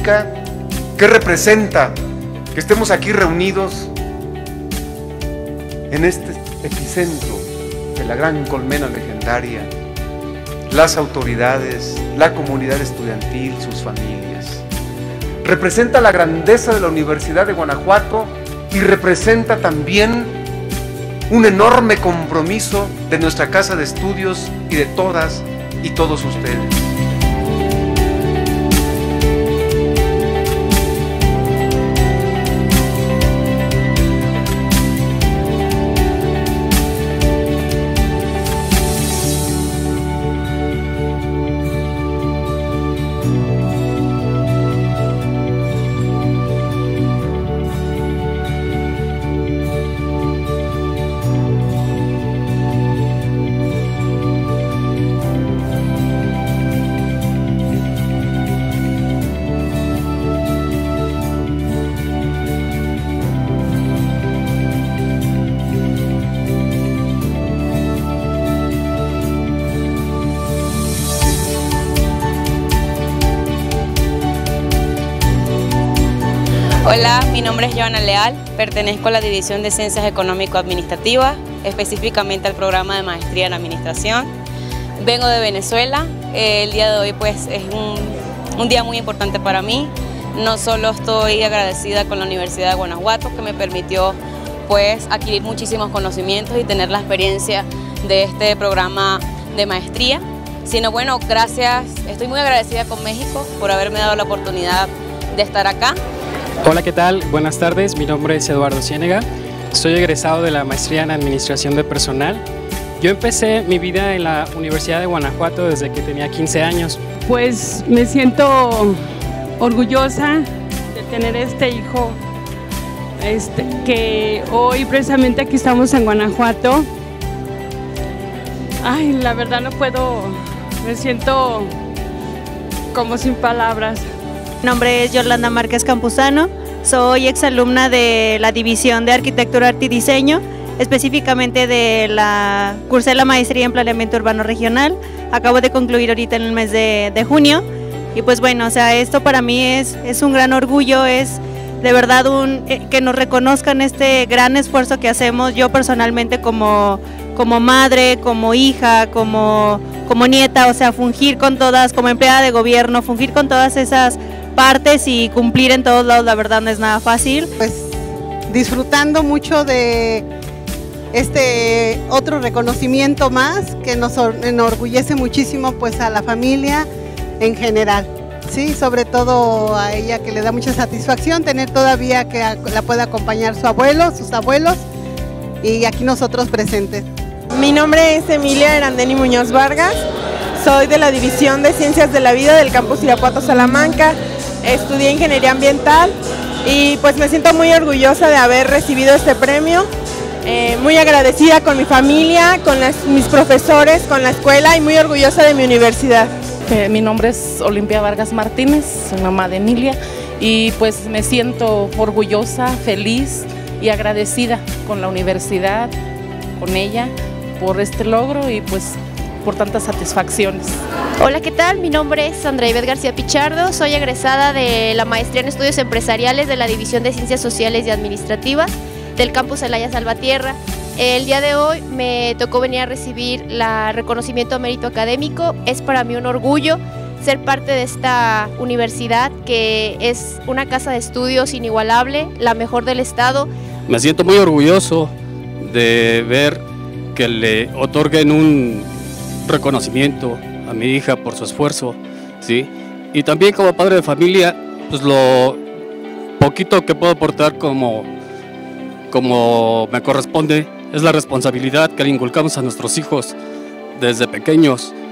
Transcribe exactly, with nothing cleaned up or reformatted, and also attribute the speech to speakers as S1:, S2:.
S1: significa? ¿Qué representa que estemos aquí reunidos en este epicentro de la gran colmena legendaria? Las autoridades, la comunidad estudiantil, sus familias. Representa la grandeza de la Universidad de Guanajuato y representa también un enorme compromiso de nuestra casa de estudios y de todas y todos ustedes.
S2: Hola, mi nombre es Joana Leal, pertenezco a la División de Ciencias Económico-Administrativas, específicamente al programa de Maestría en Administración. Vengo de Venezuela, el día de hoy pues es un, un día muy importante para mí. No solo estoy agradecida con la Universidad de Guanajuato, que me permitió pues adquirir muchísimos conocimientos y tener la experiencia de este programa de maestría, sino bueno, gracias, estoy muy agradecida con México por haberme dado la oportunidad de estar acá.
S3: Hola, ¿qué tal? Buenas tardes, mi nombre es Eduardo Ciénega, soy egresado de la maestría en Administración de Personal. Yo empecé mi vida en la Universidad de Guanajuato desde que tenía quince años.
S4: Pues me siento orgullosa de tener este hijo, este, que hoy precisamente aquí estamos en Guanajuato. Ay, la verdad no puedo, me siento como sin palabras.
S5: Mi nombre es Yolanda Márquez Campuzano, soy exalumna de la División de Arquitectura, Arte y Diseño, específicamente de la cursé la maestría en Planeamiento Urbano Regional. Acabo de concluir ahorita en el mes de, de junio y pues bueno, o sea, esto para mí es, es un gran orgullo, es de verdad un, eh, que nos reconozcan este gran esfuerzo que hacemos, yo personalmente como, como madre, como hija, como, como nieta, o sea, fungir con todas, como empleada de gobierno, fungir con todas esas partes y cumplir en todos lados, la verdad no es nada fácil.
S6: Pues disfrutando mucho de este otro reconocimiento más que nos enorgullece muchísimo pues a la familia en general, sí, sobre todo a ella, que le da mucha satisfacción tener todavía que la pueda acompañar su abuelo, sus abuelos y aquí nosotros presentes.
S7: Mi nombre es Emilia Erandeni Muñoz Vargas, soy de la División de Ciencias de la Vida del Campus Irapuato Salamanca. Estudié Ingeniería Ambiental y pues me siento muy orgullosa de haber recibido este premio, eh, muy agradecida con mi familia, con las, mis profesores, con la escuela y muy orgullosa de mi universidad.
S8: Eh, mi nombre es Olimpia Vargas Martínez, soy mamá de Emilia y pues me siento orgullosa, feliz y agradecida con la universidad, con ella por este logro y pues por tantas satisfacciones.
S9: Hola, ¿qué tal? Mi nombre es Sandra Ivette García Pichardo, soy egresada de la Maestría en Estudios Empresariales de la División de Ciencias Sociales y Administrativas del Campus Celaya Salvatierra. El día de hoy me tocó venir a recibir el reconocimiento a mérito académico. Es para mí un orgullo ser parte de esta universidad que es una casa de estudios inigualable, la mejor del estado.
S10: Me siento muy orgulloso de ver que le otorguen un reconocimiento a mi hija por su esfuerzo, ¿sí? Y también como padre de familia, pues lo poquito que puedo aportar como, como me corresponde es la responsabilidad que le inculcamos a nuestros hijos desde pequeños.